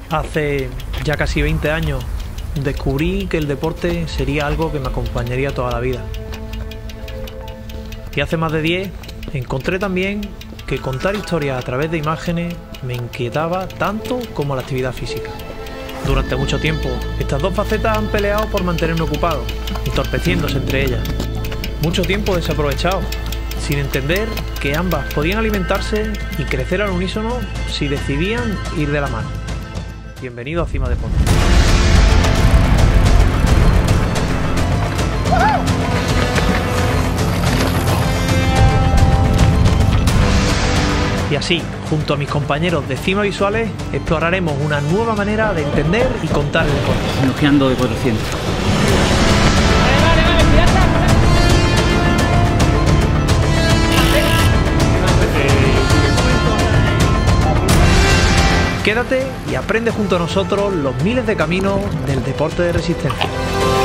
Hace ya casi 20 años descubrí que el deporte sería algo que me acompañaría toda la vida. Y hace más de 10 encontré también que contar historias a través de imágenes me inquietaba tanto como la actividad física. Durante mucho tiempo, estas dos facetas han peleado por mantenerme ocupado, entorpeciéndose entre ellas. Mucho tiempo desaprovechado, sin entender que ambas podían alimentarse y crecer al unísono si decidían ir de la mano. Bienvenido a Cima Deporte. Y así, junto a mis compañeros de Cima Visuales, exploraremos una nueva manera de entender y contar el deporte. Noqueando de 400. Quédate y aprende junto a nosotros los miles de caminos del deporte de resistencia.